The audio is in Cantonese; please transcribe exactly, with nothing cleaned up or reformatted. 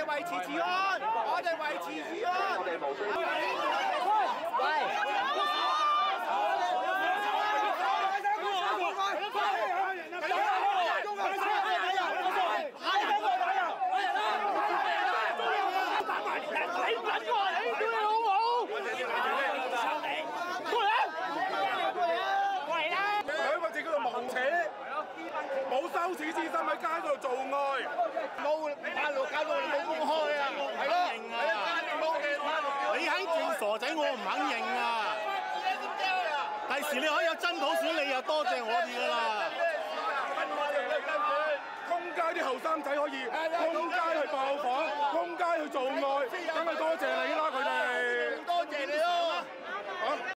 哋維持治安，我哋維持治安。我哋無需。冇羞恥之心喺街度做愛，冇八路搞到你冇公開啊，係咯，係啊，冇嘅，你肯認傻仔，我唔肯認啊！第時你可以有真普選，你又多謝我哋㗎啦！通街啲後生仔可以通街去爆房，通街去做愛。